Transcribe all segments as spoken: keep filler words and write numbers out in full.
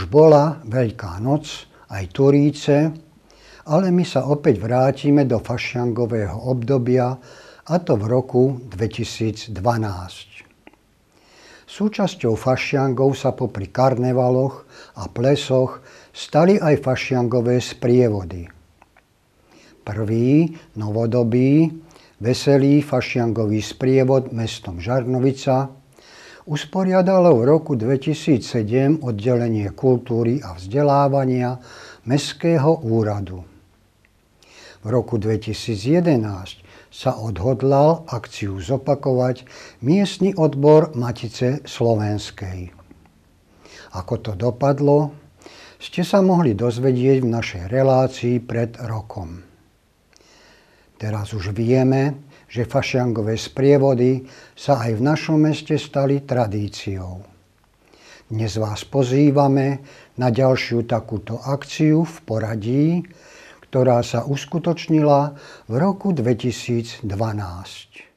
už bola Veľká noc, aj Turíce, ale my sa opäť vrátime do fašiangového obdobia, a to v roku dvetisícdvanásť. Súčasťou fašiangov sa popri karnevaloch a plesoch stali aj fašiangové sprievody. Prvý, novodobý, veselý fašiangový sprievod mestom Žarnovica usporiadalo v roku dvetisícsedem oddelenie kultúry a vzdelávania Mestského úradu. V roku dvetisícjedenásť sa odhodlal akciu zopakovať miestny odbor Matice slovenskej. Ako to dopadlo, ste sa mohli dozvedieť v našej relácii pred rokom. Teraz už vieme, že fašiangové sprievody sa aj v našom meste stali tradíciou. Dnes vás pozývame na ďalšiu takúto akciu v poradí, ktorá sa uskutočnila v roku dvetisícdvanásť.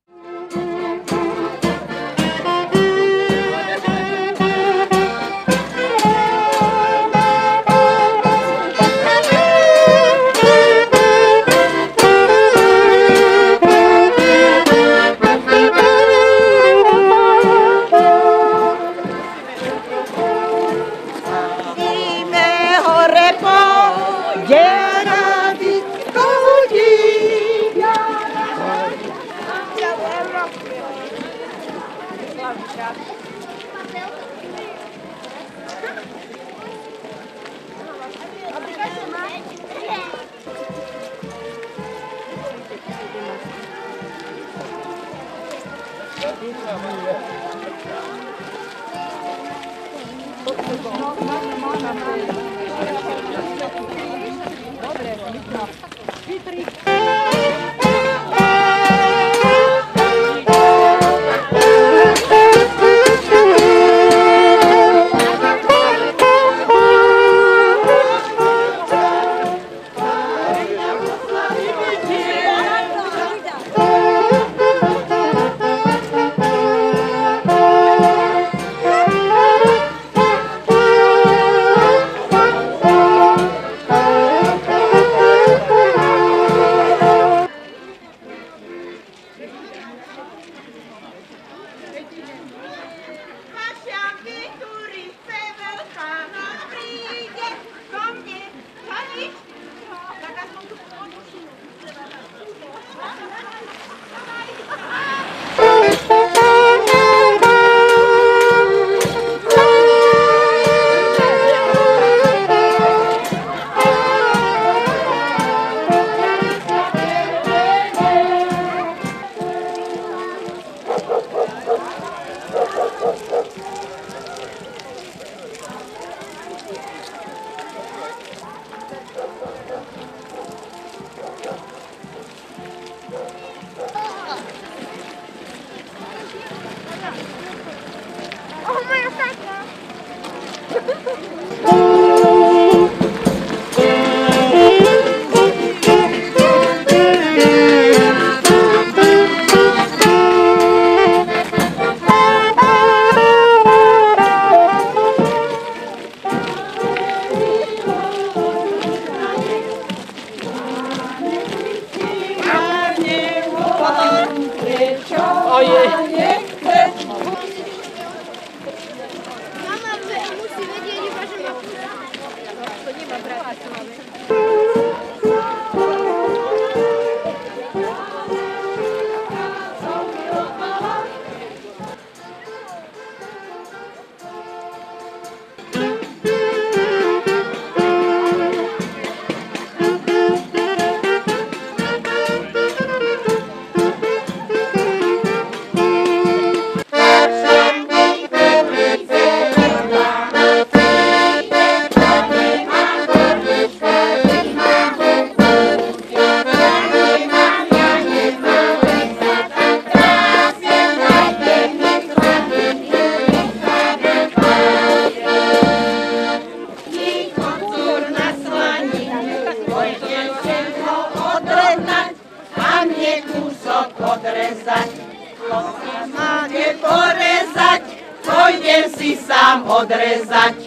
porezať, to si máte porezať, pôjdem si sám odrezať.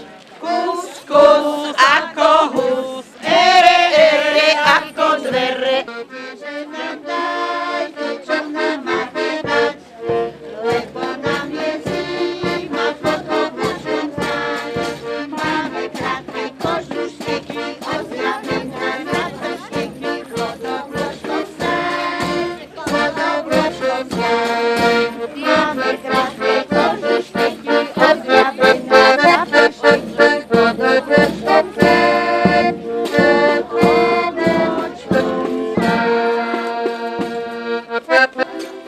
Kus, kus, ako hus, ere, ere, ako dvere. Dajte, čo nám máte dať, lebo nám je zima pod oblačkom stáť. Máme krátke kožušteky, ozdravená na pršteky, pod oblačkom stáť, pod oblačkom stáť. Máme krátke kožušteky, ozdravená na pršteky, pod oblačkom stáť, pod oblačkom stáť.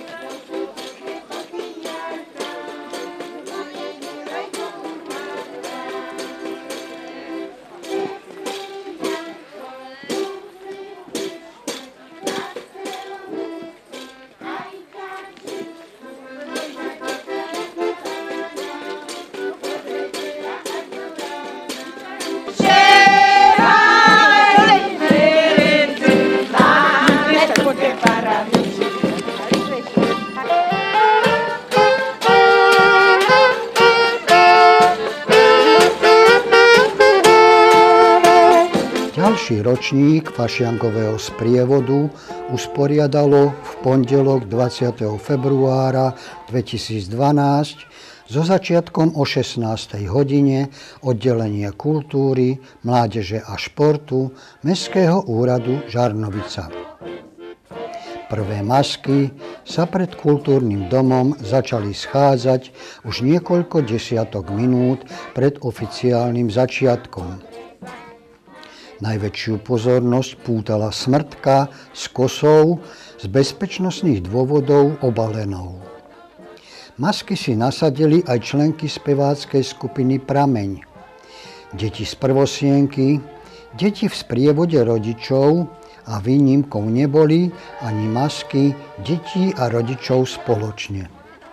Ďalší ročník fašiangového sprievodu usporiadalo v pondelok dvadsiateho februára dvetisícdvanásť so začiatkom o šestnástej hodine oddelenie kultúry, mládeže a športu Mestského úradu Žarnovica. Prvé masky sa pred kultúrnym domom začali schádzať už niekoľko desiatok minút pred oficiálnym začiatkom. Najväčšiu pozornosť pútala smrtka s kosou z bezpečnostných dôvodov obalenou. Masky si nasadili aj členky speváckej skupiny Prameň, deti z prvosienky, deti v sprievode rodičov a výnimkou neboli ani masky detí a rodičov spoločne.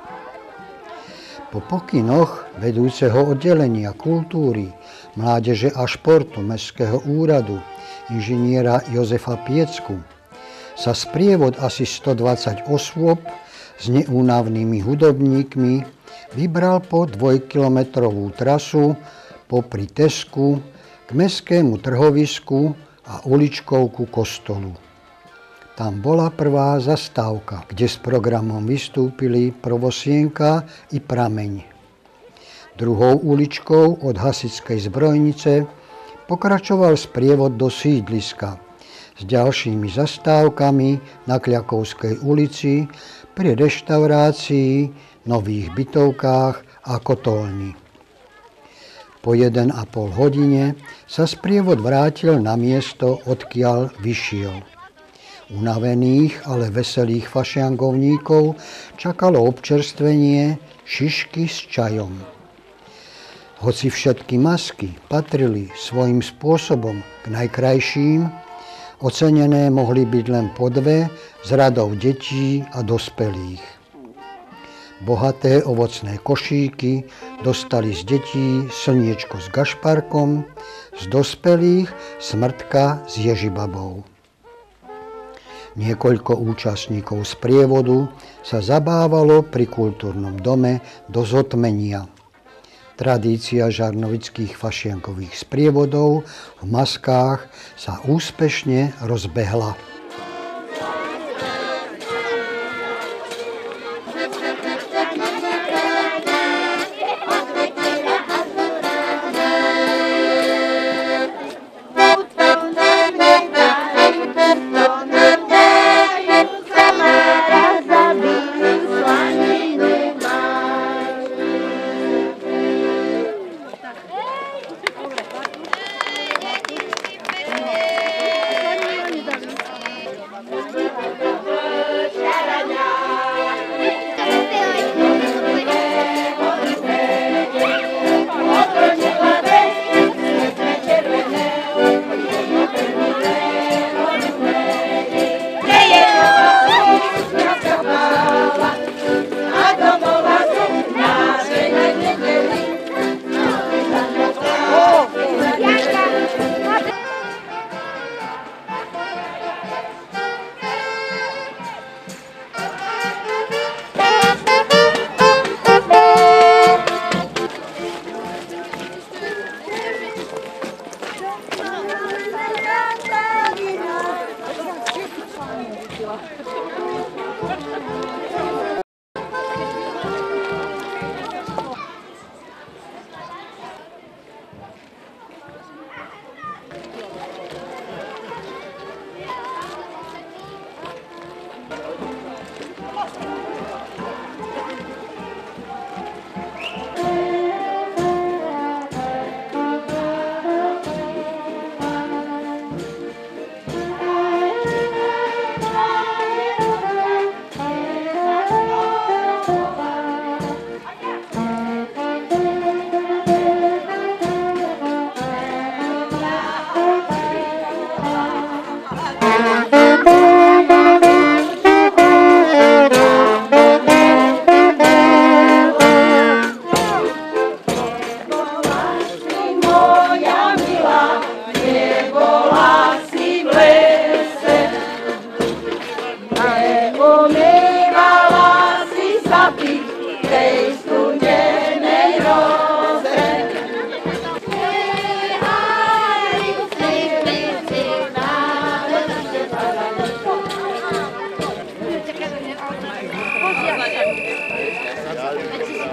Po pokynoch vedúceho oddelenia kultúry, mládeže a športu Mestského úradu inžiniera Jozefa Piecku sa sprievod asi stodvadsať osôb s neúnavnými hudobníkmi vybral po dvojkilometrovú trasu popri Tesku k mestskému trhovisku a uličkou ku kostolu. Tam bola prvá zastávka, kde s programom vystúpili Prvosienka i Prameň. Druhou uličkou od hasičskej zbrojnice pokračoval sprievod do sídliska s ďalšími zastávkami na Kľakovskej ulici pri reštaurácii, nových bytovkách a kotolni. Po jeden a pol hodine sa sprievod vrátil na miesto, odkiaľ vyšiel. Unavených, ale veselých fašiangovníkov čakalo občerstvenie, šišky s čajom. Hoci všetky masky patrili svojím spôsobom k najkrajším, ocenené mohli byť len po dve z radou detí a dospelých. Bohaté ovocné košíky dostali z detí slniečko s gašparkom, z dospelých smrtka s ježibabou. Niekoľko účastníkov sprievodu sa zabávalo pri kultúrnom dome do zotmenia. Tradícia žarnovických fašiankových sprievodov v maskách sa úspešne rozbehla.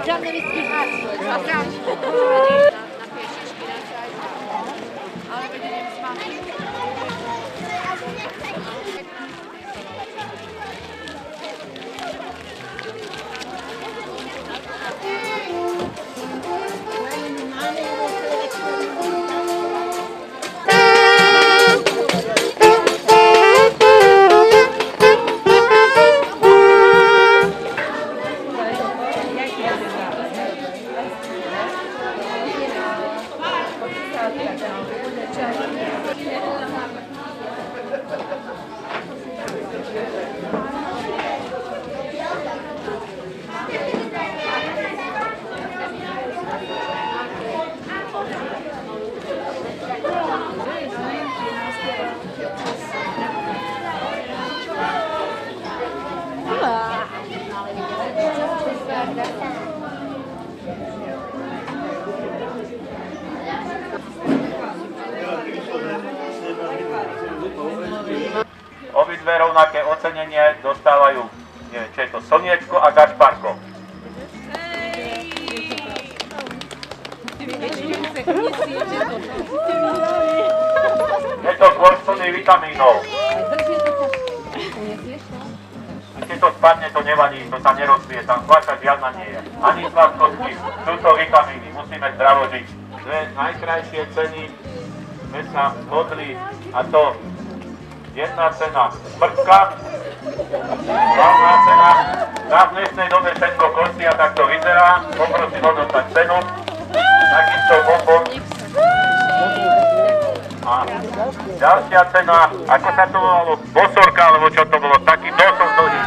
Žarnovický haslo. Ale vediem s vami. Obidve rovnaké ocenenie dostávajú, neviem, čo je to, Slniečko a Gašparko. Je to kôž plný vitamínov. A keď to spadne, to nevadí, to sa nerozbije, tam kvaša žiadna nie je. Ani sladkosti, sú to vitamíny, musíme zdravo žiť. Dve najkrajšie ceny sme sa modli, a to jedna cena smrtka, hlavná cena. Na dnešnej dobe všetko kosti a tak to vyzerá. Poprosím odostať cenu. Takisto bonbon. A ďalšia cena, ako sa to volalo? Bosorka, alebo čo to bolo? Taký dosok dlhý.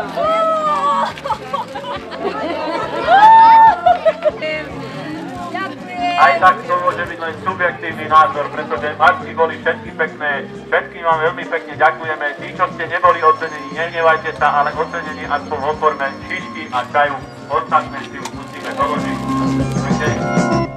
Aj tak to môže byť len subjektívny názor, pretože mačky boli všetky pekné, všetkým vám veľmi pekne ďakujeme. Tí, čo ste neboli ocenení, nehnevajte sa, ale ocenení aspoň vo forme šišky a čaju, ostatné si už musíme doložiť.